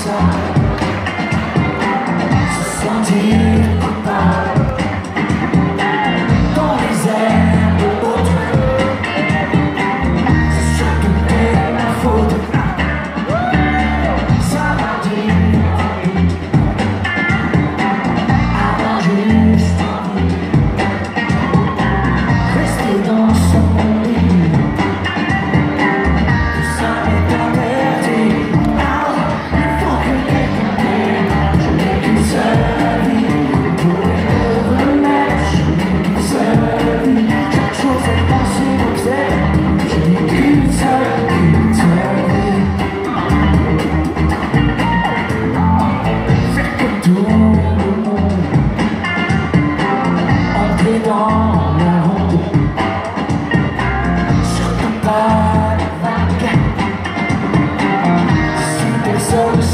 ça, se sentir coupable dans les airs de l'autre. C'est surtout ma faute. Ça m'a dit avant juste rester dans son lit. Tout ça m'est interdit. Il faut que quelqu'un m'aide. Je n'ai qu'une seule vie pour me remettre. Je n'ai qu'une seule vie. Chaque chose est possible comme c'est. Je n'ai qu'une seule vie. Faire que tout le monde entre dans la ronde. Surtout pas la vague. Si personne